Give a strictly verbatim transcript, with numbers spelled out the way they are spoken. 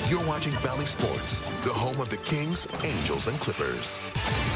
You're watching Bally Sports, the home of the Kings, Angels, and Clippers.